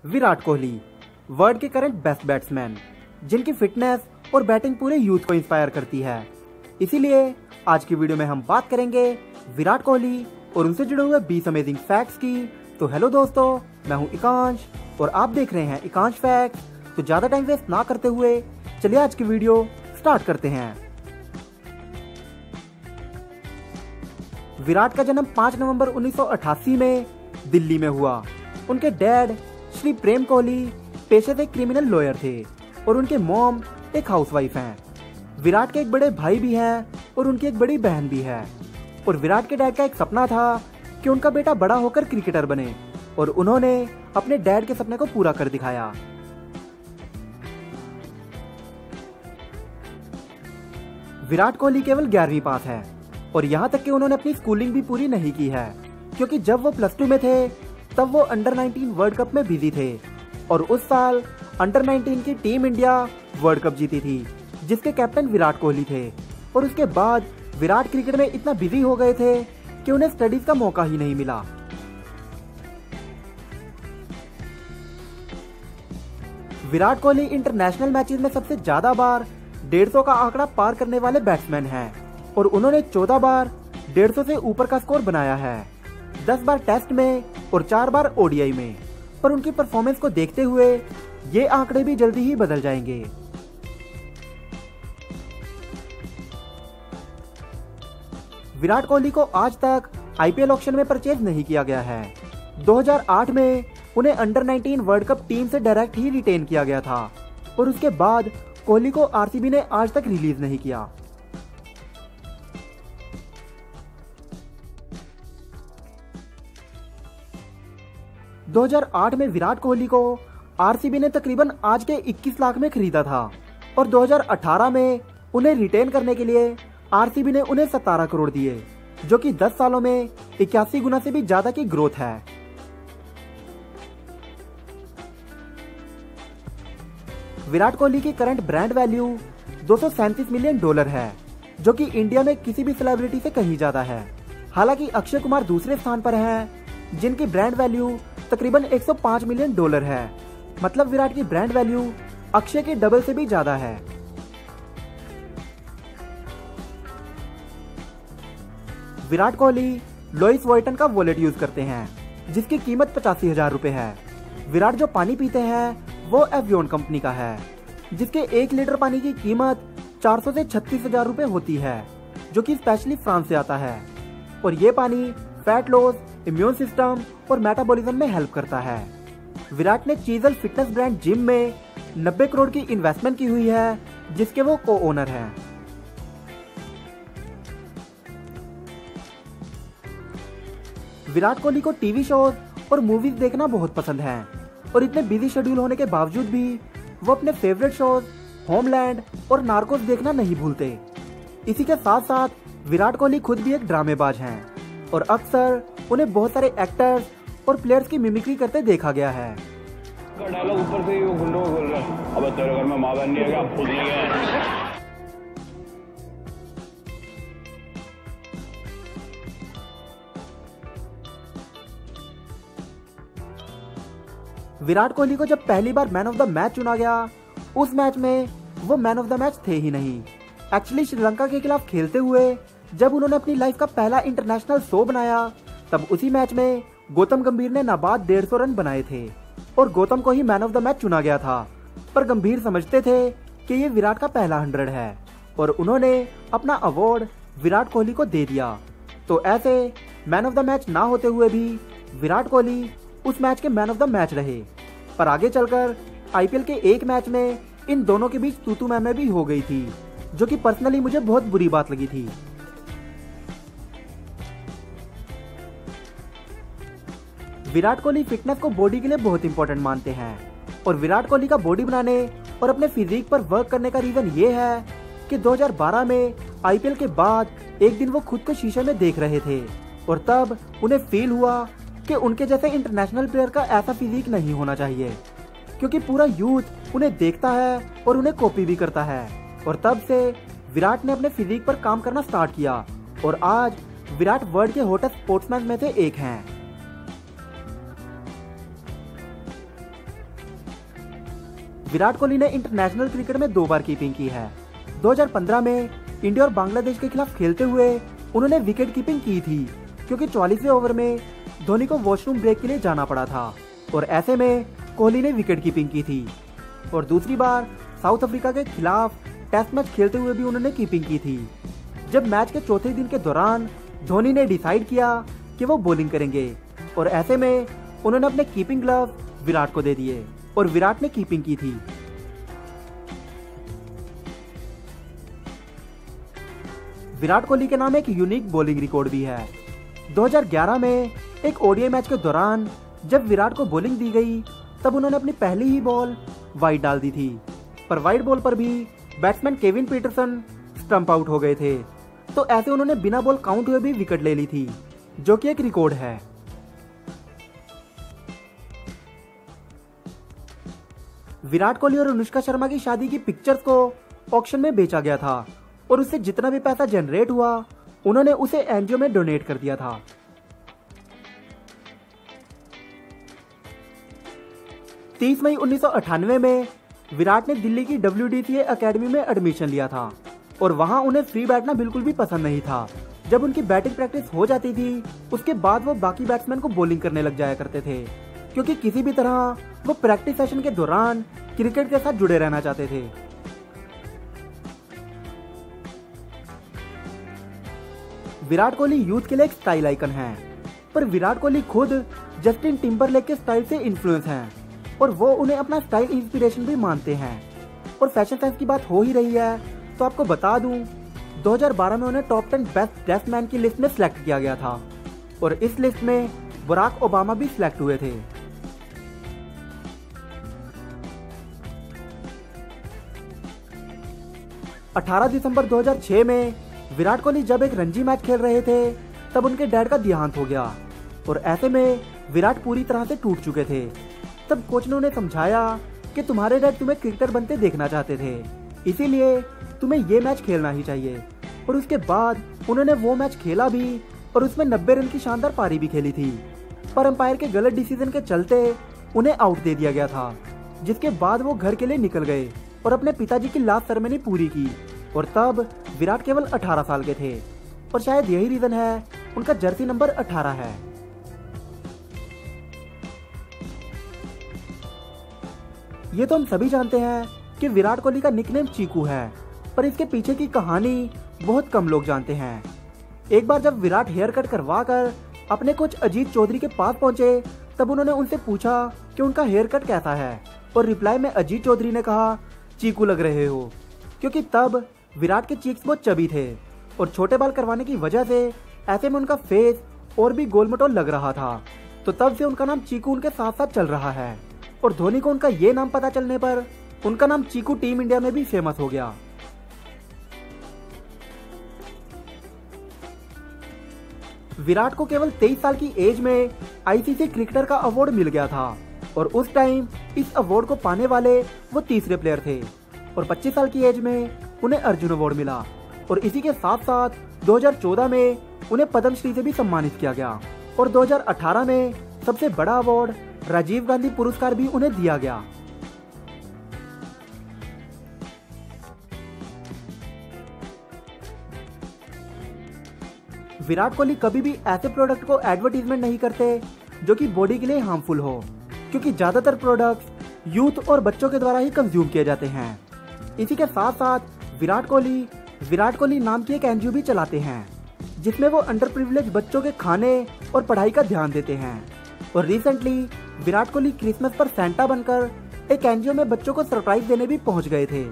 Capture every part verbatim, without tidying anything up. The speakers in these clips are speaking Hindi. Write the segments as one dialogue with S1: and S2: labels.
S1: विराट कोहली, वर्ल्ड के करंट बेस्ट बैट्समैन, जिनकी फिटनेस और बैटिंग पूरे यूथ को इंस्पायर करती है। इसीलिए आज की वीडियो में हम बात करेंगे विराट कोहली और उनसे जुड़े हुए बीस अमेजिंग फैक्ट्स की। तो हेलो दोस्तों, मैं हूं इकांश और आप देख रहे हैं इकांश फैक्ट्स। तो ज्यादा टाइम वेस्ट ना करते हुए चलिए आज की वीडियो स्टार्ट करते हैं। विराट का जन्म पाँच नवंबर उन्नीस सौ अठासी में दिल्ली में हुआ। उनके डैड श्री प्रेम कोहली पेशे से क्रिमिनल लॉयर थे और उनके मॉम एक हाउसवाइफ हैं। विराट के एक बड़े भाई भी हैं और उनकी एक बड़ी बहन भी है। और विराट के डैड का एक सपना था कि उनका बेटा बड़ा होकर क्रिकेटर बने और उन्होंने अपने डैड के सपने को पूरा कर दिखाया। विराट कोहली केवल ग्यारहवीं पास है और यहाँ तक कि उन्होंने अपनी स्कूलिंग भी पूरी नहीं की है, क्योंकि जब वो प्लस टू में थे तब वो अंडर नाइनटीन वर्ल्ड कप में बिजी थे और उस साल अंडर नाइनटीन की टीम इंडिया वर्ल्ड कप जीती थी, जिसके कैप्टन विराट कोहली थे। और उसके बाद विराट क्रिकेट में इतना बिजी हो गए थे कि उन्हें स्टडीज का मौका ही नहीं मिला। विराट कोहली इंटरनेशनल मैचेस में सबसे ज्यादा बार डेढ़ सौ का आंकड़ा पार करने वाले बैट्समैन हैं और उन्होंने चौदह बार डेढ़ सौ से ऊपर का स्कोर बनाया है, दस बार टेस्ट में और चार बार ओडीआई में। पर उनकी परफॉर्मेंस को देखते हुए ये आंकड़े भी जल्दी ही बदल जाएंगे। विराट कोहली को आज तक आईपीएल ऑक्शन में परचेज नहीं किया गया है। दो हज़ार आठ में उन्हें under nineteen world cup team से डायरेक्ट ही रिटेन किया गया था और उसके बाद कोहली को आरसीबी ने आज तक रिलीज नहीं किया। दो हज़ार आठ में विराट कोहली को आरसीबी ने तकरीबन आज के इक्कीस लाख में खरीदा था और दो हज़ार अठारह में उन्हें रिटेन करने के लिए आरसीबी ने उन्हें सत्रह करोड़ दिए, जो कि दस सालों में इक्यासी गुना से भी ज्यादा की ग्रोथ है। विराट कोहली की करंट ब्रांड वैल्यू दो सौ सैंतीस मिलियन डॉलर है, जो कि इंडिया में किसी भी सेलिब्रिटी से कहीं ज्यादा है। हालांकि अक्षय कुमार दूसरे स्थान पर हैं, जिनकी ब्रांड वैल्यू तकरीबन एक सौ पाँच मिलियन डॉलर है। मतलब विराट की ब्रांड वैल्यू अक्षय के डबल से भी ज्यादा है। विराट कोहली लुइस वॉयटन का वॉलेट यूज करते हैं, जिसकी कीमत पचासी हजार रुपए है। विराट जो पानी पीते हैं वो एवियन कंपनी का है, जिसके एक लीटर पानी की कीमत चार सौ से छत्तीस हजार रुपए होती है, जो कि स्पेशली फ्रांस से आता है। और ये पानी फैट लॉस, इम्यून सिस्टम और मेटाबॉलिज्म में हेल्प करता है। विराट ने चीजल फिटनेस ब्रांड जिम में नब्बे करोड़ की इन्वेस्टमेंट की हुई है, जिसके वो को ओनर हैं। विराट कोहली को टीवी शोज और मूवीज देखना बहुत पसंद है और इतने बिजी शेड्यूल होने के बावजूद भी वो अपने फेवरेट शोज होमलैंड और नार्कोस देखना नहीं भूलते। इसी के साथ साथ विराट कोहली खुद भी एक ड्रामेबाज हैं और अक्सर उन्हें बहुत सारे एक्टर्स और प्लेयर्स की मिमिक्री करते देखा गया है।
S2: डायलॉग ऊपर से ही वो गुंडों को बोल रहा है, अब तेरे घर में माँ बहन नहीं है क्या, खुद नहीं है।
S1: विराट कोहली को जब पहली बार मैन ऑफ द मैच चुना गया, उस मैच में वो मैन ऑफ द मैच थे ही नहीं। एक्चुअली श्रीलंका के खिलाफ खेलते हुए जब उन्होंने अपनी लाइफ का पहला इंटरनेशनल शो बनाया, तब उसी मैच में गौतम गंभीर ने नाबाद डेढ़ सौ रन बनाए थे और गौतम को ही मैन ऑफ द मैच चुना गया था। पर गंभीर समझते थे कि ये विराट का पहला हंड्रेड है और उन्होंने अपना अवार्ड विराट कोहली को दे दिया। तो ऐसे मैन ऑफ द मैच ना होते हुए भी विराट कोहली उस मैच के मैन ऑफ द मैच रहे। पर आगे चलकर आईपीएल के एक मैच में इन दोनों के बीच तू तू मैं मैं भी हो गई थी, जो कि पर्सनली मुझे बहुत बुरी बात लगी थी। विराट कोहली फिटनेस को बॉडी के लिए बहुत इंपॉर्टेंट मानते हैं और विराट कोहली का बॉडी बनाने और अपने फिजिक पर वर्क करने का रीजन ये है कि दो हज़ार बारह में आईपीएल के बाद एक दिन वो खुद को शीशे में देख रहे थे और तब उन्हें फील हुआ कि उनके जैसे इंटरनेशनल प्लेयर का ऐसा फिजिक नहीं होना चाहिए, क्योंकि पूरा यूथ उन्हें देखता है और उन्हें कॉपी भी करता है। और तब से विराट ने अपने फिजिक पर काम करना स्टार्ट किया और आज विराट वर्ल्ड के हॉटेस्ट स्पोर्ट्समैन में से एक हैं। विराट कोहली ने इंटरनेशनल क्रिकेट में दो बार कीपिंग की है। दो हज़ार पंद्रह में इंडिया और बांग्लादेश के खिलाफ खेलते हुए उन्होंने विकेट कीपिंग की थी, क्योंकि चौवालीसवें ओवर में धोनी को वॉशरूम ब्रेक के लिए जाना पड़ा था और ऐसे में कोहली ने विकेट कीपिंग की थी। और दूसरी बार साउथ अफ्रीका के खिलाफ टेस्ट मैच खेलते हुए भी उन्होंने कीपिंग की थी, जब मैच के चौथे दिन के दौरान धोनी ने डिसाइड किया कि वो बॉलिंग करेंगे और ऐसे में उन्होंने अपने कीपिंग ग्लव विराट को दे दिए और विराट ने कीपिंग की थी। विराट कोहली के नाम एक यूनिक बॉलिंग रिकॉर्ड भी है। दो हज़ार ग्यारह में एक ओडीआई मैच के दौरान जब विराट को बॉलिंग दी गई तब उन्होंने अपनी पहली ही बॉल वाइड डाल दी थी, पर वाइड बॉल पर भी batsman Kevin Pietersen stump out हो गए थे, तो ऐसे उन्होंने बिना बॉल काउंट हुए भी विकेट ले ली थी, जो कि एक रिकॉर्ड है। विराट कोहली और अनुष्का शर्मा की शादी की पिक्चर्स को ऑक्शन में बेचा गया था और उससे जितना भी पैसा जनरेट हुआ उन्होंने उसे एनजीओ में डोनेट कर दिया था। तीस मई उन्नीस सौ अट्ठानवे में विराट ने दिल्ली की डब्ल्यूडीसीए एकेडमी में एडमिशन लिया था और वहां उन्हें फ्री बैठना बिल्कुल भी पसंद नहीं था। जब उनकी बैटिंग प्रैक्टिस हो जाती थी उसके बाद वो बाकी बैट्समैन को बॉलिंग करने लग जाया करते थे, क्योंकि किसी भी तरह वो प्रैक्टिस सेशन के दौरान क्रिकेट के साथ जुड़े रहना चाहते थे। विराट कोहली यूथ के लिए एक स्टाइल आइकन है, पर विराट कोहली खुद जस्टिन टिम्बरलेक के स्टाइल से इन्फ्लुएंस हैं और वो उन्हें अपना स्टाइल इंस्पिरेशन भी मानते हैं। और फैशन सेंस की बात हो ही रही है तो आपको बता दूं, दो हज़ार बारह में उन्हें टॉप टेन बेस्ट ड्रेसमैन की लिस्ट में सिलेक्ट किया गया था और इस लिस्ट में बराक ओबामा भी सिलेक्ट हुए थे। अठारह दिसंबर दो हज़ार छह में विराट कोहली जब एक रणजी मैच खेल रहे थे तब उनके डैड का देहांत हो गया और ऐसे में विराट पूरी तरह से टूट चुके थे। तब कोच ने उन्हें समझाया कि तुम्हारे डैड तुम्हें क्रिकेटर बनते देखना चाहते थे, इसीलिए तुम्हें ये मैच खेलना ही चाहिए। और उसके बाद उन्होंने वो मैच खेला भी और उसमें नब्बे रन की शानदार पारी भी खेली थी, पर अंपायर के गलत डिसीजन के चलते उन्हें आउट दे दिया गया था, जिसके बाद वो घर के लिए निकल गए और अपने पिताजी की लास्ट सेरेमनी पूरी की। और तब विराट केवल अठारह साल के थे और शायद यही रीजन है उनका जर्सी नंबर अठारह है। ये तो हम सभी जानते हैं कि विराट कोहली का निकनेम चीकू है, पर इसके पीछे की कहानी बहुत कम लोग जानते हैं। एक बार जब विराट हेयर कट करवा कर अपने कोच अजीत चौधरी के पास पहुंचे तब उन्होंने उनसे पूछा कि उनका हेयर कट कैसा है और रिप्लाई में अजीत चौधरी ने कहा चीकू लग रहे हो, क्योंकि तब विराट के चीक्स बहुत चबी थे और छोटे बाल करवाने की वजह से ऐसे में उनका फेस और भी गोलमटोल लग रहा था, तो तब से उनका नाम चीकू उनके साथ साथ चल रहा है। और धोनी को उनका ये नाम पता चलने पर उनका नाम चीकू टीम इंडिया में भी फेमस हो गया। विराट को केवल तेईस साल की एज में आईसीसी क्रिकेटर का अवार्ड मिल गया था और उस टाइम इस अवार्ड को पाने वाले वो तीसरे प्लेयर थे और पच्चीस साल की एज में उन्हें अर्जुन अवार्ड मिला और इसी के साथ साथ दो हज़ार चौदह में उन्हें पद्मश्री से भी सम्मानित किया गया और दो हज़ार अठारह में सबसे बड़ा अवार्ड राजीव गांधी पुरस्कार भी उन्हें दिया गया। विराट कोहली कभी भी ऐसे प्रोडक्ट को एडवर्टीजमेंट नहीं करते जो कि बॉडी के लिए हार्मफुल हो, क्योंकि ज्यादातर प्रोडक्ट्स यूथ और बच्चों के द्वारा ही कंज्यूम किए जाते हैं। इसी के साथ साथ विराट कोहली विराट कोहली नाम की एक एनजीओ भी चलाते हैं जिसमें वो अंडर प्रिविलेज बच्चों के खाने और पढ़ाई का ध्यान देते हैं। और रिसेंटली विराट कोहली क्रिसमस पर सैंटा बनकर एक एनजीओ में बच्चों को सरप्राइज देने भी पहुंच गए थे।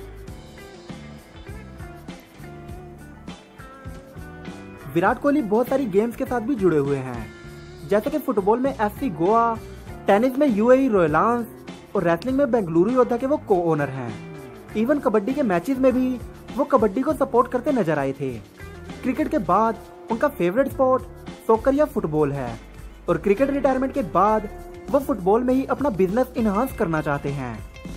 S1: विराट कोहली बहुत सारी गेम्स के साथ भी जुड़े हुए हैं, जैसे कि फुटबॉल में एफसी गोवा, टेनिस में यूएई रॉयल्स और रेसलिंग में बेंगलुरु योद्धा के वो को ओनर हैं। इवन कबड्डी के मैचेस में भी वो कबड्डी को सपोर्ट करते नजर आए थे। क्रिकेट के बाद उनका फेवरेट स्पोर्ट सॉकर या फुटबॉल है और क्रिकेट रिटायरमेंट के बाद वो फुटबॉल में ही अपना बिजनेस इनहांस करना चाहते हैं।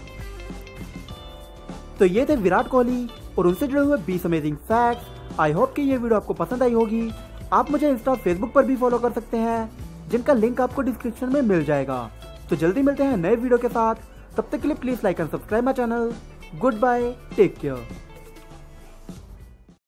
S1: तो ये थे विराट कोहली और उनसे जुड़े हुए बीस अमेजिंग फैक्ट्स। आई होप कि ये वीडियो आपको पसंद आई होगी। आप मुझे इंस्टा फेसबुक पर भी फॉलो कर सकते हैं, जिनका लिंक आपको डिस्क्रिप्शन में मिल जाएगा। तो जल्दी मिलते हैं नए वीडियो के साथ, तब तक के लिए please like and subscribe my channel. Good bye, take care.